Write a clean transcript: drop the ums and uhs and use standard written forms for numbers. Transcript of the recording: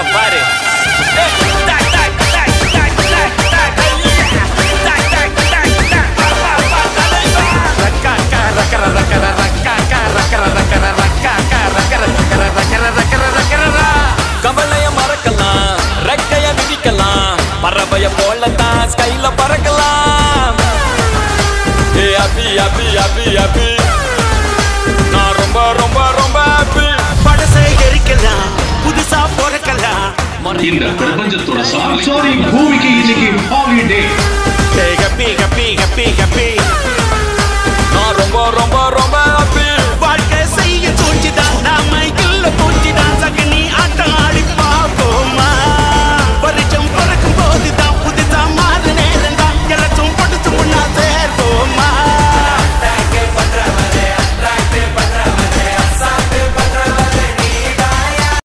பாரு கவலைய மறக்கலாம் ரெக்கைய விதிக்கலாம் பறவைய போலத்தான் ஸ்கைல பறக்கலாம் ஏ அபி அபி அபி அபி நான் ரொம்ப ரொம்ப ரொம்ப அபி படசை எரிக்கலாம் புதுசா பிறக்கலாம் இந்த பிரபஞ்சத்தோட சாரி பூமிக்கு இன்னைக்கு holiday happy happy happy happy நான் ரொம்ப ரொம்ப ரொம்ப அபி